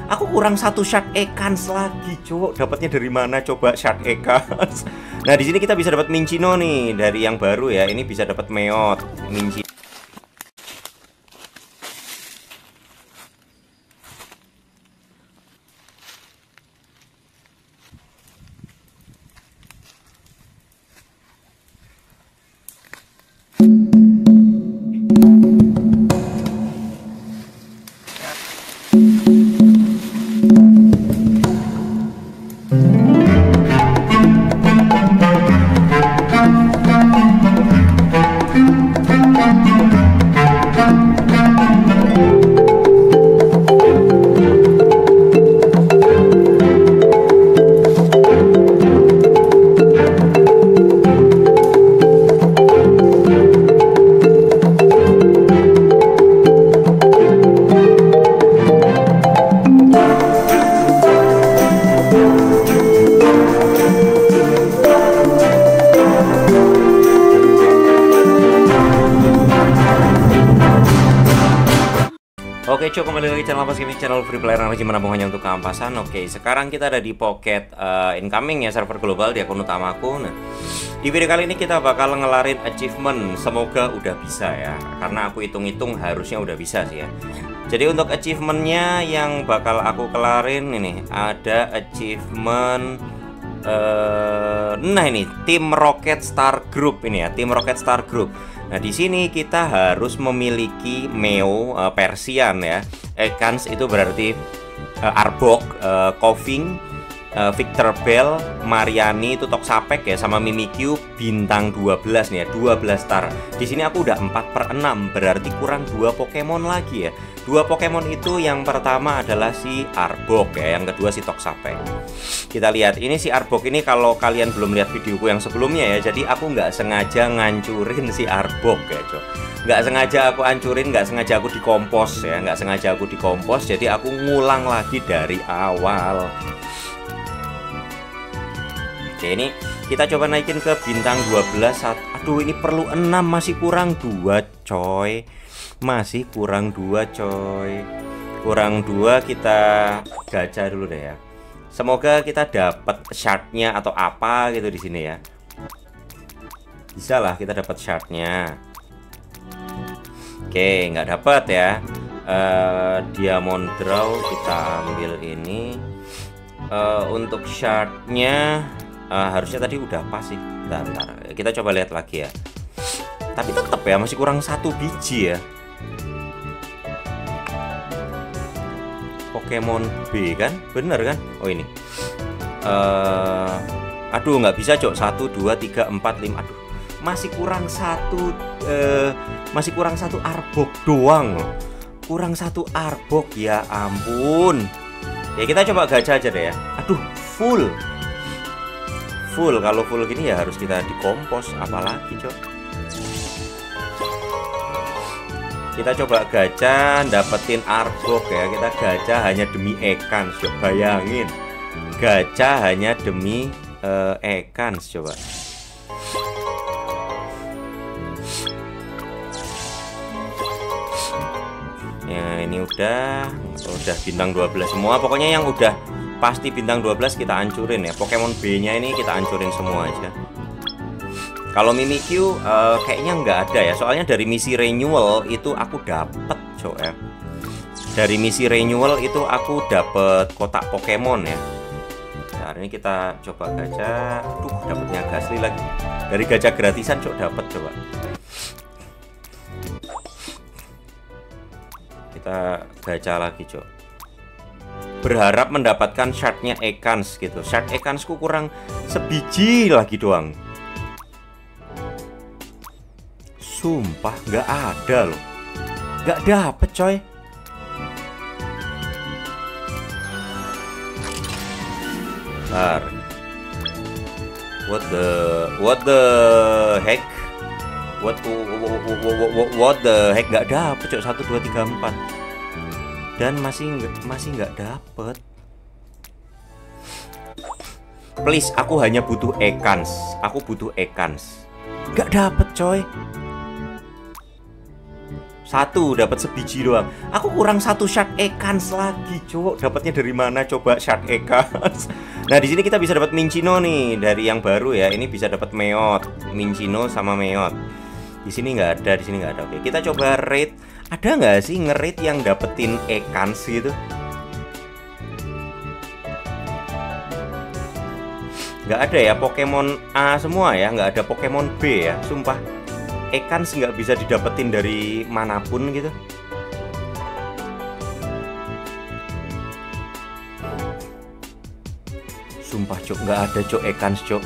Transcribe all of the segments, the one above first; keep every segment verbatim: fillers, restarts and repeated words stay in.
Aku kurang satu shard Ekans lagi, cowok. Dapatnya dari mana coba shard Ekans? Nah, di sini kita bisa dapat Minccino nih dari yang baru ya. Ini bisa dapat Meowth, Minccino. Oke cuy, kembali lagi channel Ampas Gaming, channel free player yang lagi menabung hanya untuk keampasan. Oke, sekarang kita ada di Pocket uh, Incoming ya, server global di akun utamaku. Nah, di video kali ini kita bakal ngelarin achievement. Semoga udah bisa ya, karena aku hitung-hitung harusnya udah bisa sih ya. Jadi untuk achievementnya yang bakal aku kelarin ini ada achievement uh, nah ini Team Rocket Star Group ini ya, Team Rocket Star Group. Nah, di sini kita harus memiliki Mew uh, Persian ya. Ekans itu berarti uh, Arbok, uh, Koffing, uh, Victor Bell, Mariani itu Toxapex ya, sama Mimikyu bintang dua belas nih ya, dua belas star. Di sini aku udah empat per enam, berarti kurang dua Pokemon lagi ya. Dua Pokemon itu yang pertama adalah si Arbok ya, yang kedua si Toxapex. Kita lihat ini si Arbok ini, kalau kalian belum lihat videoku yang sebelumnya ya, jadi aku nggak sengaja ngancurin si Arbok ya cok. Nggak sengaja aku hancurin, nggak sengaja aku dikompos ya, nggak sengaja aku dikompos, jadi aku ngulang lagi dari awal. Oke, ini kita coba naikin ke bintang dua belas. Aduh, ini perlu enam, masih kurang dua coy. Masih kurang dua coy. Kurang dua, kita gacha dulu deh ya. Semoga kita dapat shardnya atau apa gitu di sini ya. Bisa lah kita dapat shardnya. Oke, nggak dapat ya. Uh, Diamond Draw kita ambil ini. Uh, untuk shardnya uh, harusnya tadi udah pas sih. Bentar, bentar. Kita coba lihat lagi ya. Tapi tetap ya masih kurang satu biji ya. Pokemon B kan, bener kan? Oh ini, uh, aduh nggak bisa cok, satu dua tiga empat lima, aduh masih kurang satu, uh, masih kurang satu Arbok doang loh, kurang satu Arbok ya ampun. Ya kita coba gacha aja deh ya. Aduh full, full kalau full gini ya harus kita dikompos, apalagi cok. Kita coba gacha dapetin Arbok ya. Kita gacha hanya demi Ekans, coba bayangin. Gacha hanya demi uh, Ekans, coba. Ya ini udah udah bintang dua belas semua. Pokoknya yang udah pasti bintang dua belas kita hancurin ya. Pokemon B-nya ini kita hancurin semua aja. Kalau Mimikyu uh, kayaknya nggak ada ya, soalnya dari misi renewal itu aku dapet cok ya. Dari misi renewal itu aku dapet kotak Pokemon ya. Nah ini kita coba gacha. Tuh dapetnya Gasly lagi. Dari gacha gratisan cok dapet, coba. Kita gacha lagi cok. Berharap mendapatkan shardnya Ekans gitu. Shard Ekansku kurang sebiji lagi doang. Sumpah nggak ada loh, nggak dapet coy. Bentar. What the what the heck? What what, what the heck, nggak dapet coy. Satu dua tiga empat dan masih nggak masih nggak dapet. Please, aku hanya butuh Ekans. Aku butuh Ekans. Nggak dapet coy. Satu dapat sebiji doang. Aku kurang satu shard Ekans lagi, cowok. Dapatnya dari mana coba shard Ekans? Nah, di sini kita bisa dapat Minccino nih dari yang baru ya. Ini bisa dapat Meowth, Minccino sama Meowth. Di sini nggak ada, di sini nggak ada. Oke, kita coba rate. Ada nggak sih nge-rate yang dapetin Ekans gitu? Nggak ada ya, Pokemon A semua ya, nggak ada Pokemon B ya. Sumpah, Ekans nggak bisa didapetin dari manapun gitu. Sumpah cok, nggak ada cok Ekans cok.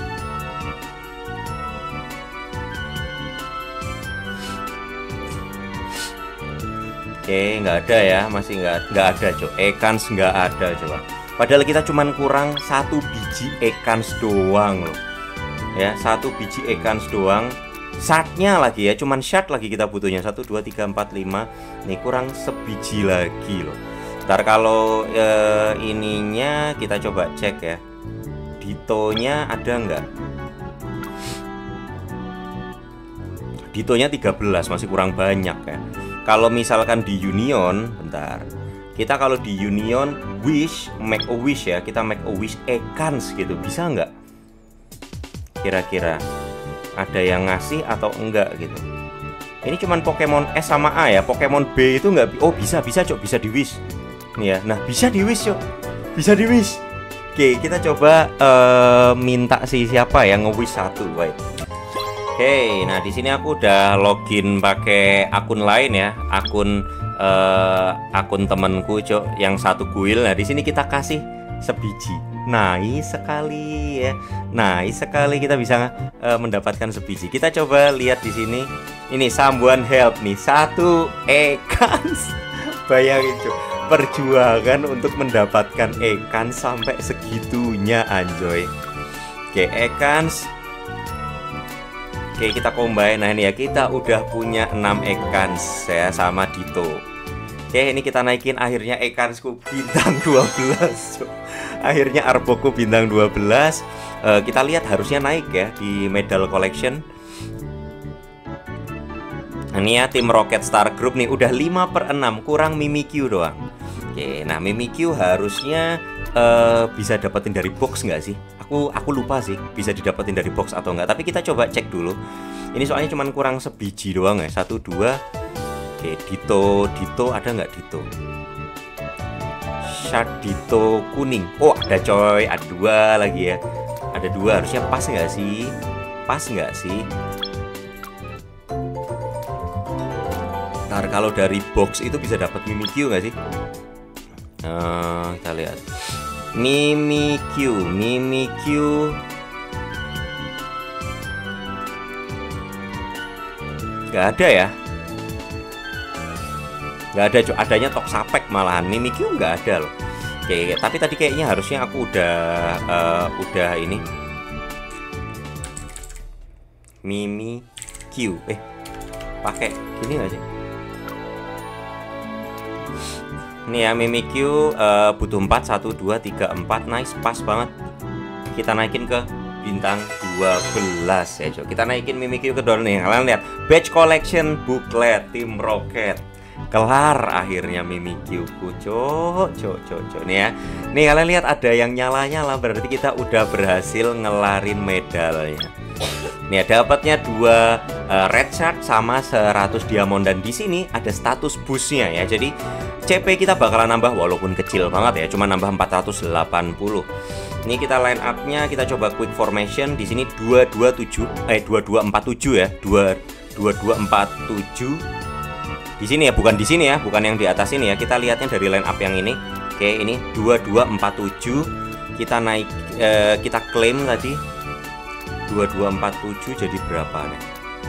Oke, nggak ada ya, masih nggak nggak ada cok. Ekans nggak ada coba. Padahal kita cuman kurang satu biji Ekans doang loh. Ya, satu biji Ekans doang. Shardnya lagi ya, cuman shard lagi kita butuhnya. Satu, dua, tiga, empat, lima. Nih kurang sebiji lagi loh. Ntar kalau eh, ininya kita coba cek ya. Ditonya ada nggak? Ditonya tiga belas, masih kurang banyak ya. Kalau misalkan di Union, bentar. Kita kalau di Union wish, make a wish ya, kita make a wish Ekans gitu, bisa nggak? Kira-kira ada yang ngasih atau enggak gitu? Ini cuman Pokemon S sama A ya, Pokemon B itu nggak? Oh bisa, bisa cok, bisa di wish. Nih ya, nah bisa di wish cok, bisa di wish. Oke, kita coba uh, minta si siapa yang nge-wish satu, wait. Oke, nah di sini aku udah login pakai akun lain ya, akun uh, akun temenku cok yang satu guild. Nah di sini kita kasih sebiji. Nice sekali ya, nice sekali kita bisa uh, mendapatkan sebiji. Kita coba lihat di sini. Ini someone help nih, satu Ekans. Bayangin cok, perjuangan untuk mendapatkan Ekans sampai segitunya anjoy. Oke, Ekans. Oke, kita combine. Nah ini ya, kita udah punya enam Ekans ya sama Ditto. Oke, ini kita naikin akhirnya Ekansku bintang dua belas. Akhirnya Arbokku bintang dua belas. uh, Kita lihat harusnya naik ya di medal collection. Ini ya tim Rocket Star Group nih udah lima per enam, kurang Mimikyu doang. Oke, nah Mimikyu harusnya uh, bisa dapetin dari box nggak sih? Aku aku lupa sih bisa didapetin dari box atau enggak. Tapi kita coba cek dulu. Ini soalnya cuman kurang sebiji doang ya. Satu, dua. Oke, Ditto, Ditto ada nggak Ditto? Shard Ditto kuning. Oh ada coy, ada dua lagi ya. Ada dua, harusnya pas nggak sih? Pas nggak sih? Ntar kalau dari box itu bisa dapat Mimikyu nggak sih? Nah, kita lihat. Mimikyu, Mimikyu. Gak ada ya? Gak ada cok, adanya Toxapex malahan. Mimikyu nggak ada loh. Oke, tapi tadi kayaknya harusnya aku udah uh, udah ini Mimikyu. Eh, pakai gini nggak sih? Ini ya Mimikyu uh, butuh empat, satu, dua, tiga, empat. Nice, pas banget. Kita naikin ke bintang dua belas ya cok. Kita naikin Mimikyu ke down nih. Kalian lihat badge collection booklet tim Rocket. Kelar akhirnya Mimikyu ku cok, cok, cok, cok. Nih ya. Nih kalian lihat ada yang nyala-nyala, berarti kita udah berhasil ngelarin medalnya. Nih dapatnya dua uh, red shard sama seratus diamond, dan di sini ada status boostnya ya. Jadi C P kita bakalan nambah walaupun kecil banget ya, cuma nambah empat ratus delapan puluh. Ini kita line up-nya, kita coba quick formation. Di sini dua dua tujuh eh dua dua empat tujuh ya. dua dua empat tujuh. Di sini ya, bukan di sini ya, bukan yang di atas ini ya. Kita lihatnya dari line up yang ini. Oke, ini dua dua empat tujuh. Kita naik eh, kita klaim tadi dua dua empat tujuh jadi berapa nih?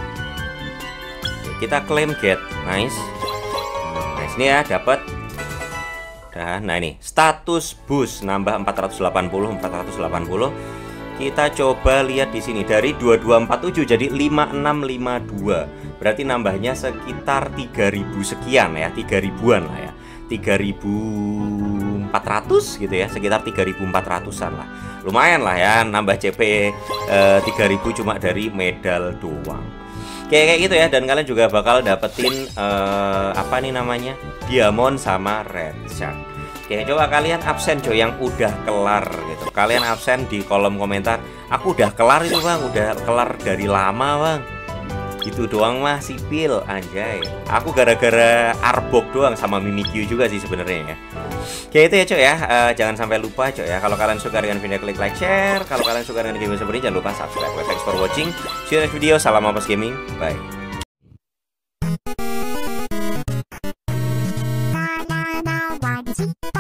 Kita klaim get. Nice. Nice nih ya, dapat. Nah, nah ini status boost nambah empat ratus delapan puluh, empat ratus delapan puluh. Kita coba lihat di sini dari dua dua empat tujuh jadi lima enam lima dua. Berarti nambahnya sekitar tiga ribu sekian ya, tiga ribuan lah ya. tiga ribu empat ratus gitu ya, sekitar tiga ribu empat ratusan lah. Lumayan lah ya, nambah C P eh, tiga ribu cuma dari medal doang. kayak kayak gitu ya. Dan kalian juga bakal dapetin uh, apa nih namanya, diamond sama red shark. Oke, coba kalian absen coy yang udah kelar gitu. Kalian absen di kolom komentar. Aku udah kelar itu bang, udah kelar dari lama bang. Gitu doang mah sipil anjay. Aku gara-gara Arbok doang sama Mimikyu juga sih sebenarnya ya. Oke itu ya coy ya. Uh, jangan sampai lupa coy ya. Kalau kalian suka dengan video, klik like, share. Kalau kalian suka dengan video seperti ini, jangan lupa subscribe. Thanks for watching. See you next video. Salam Ampas Gaming. Bye.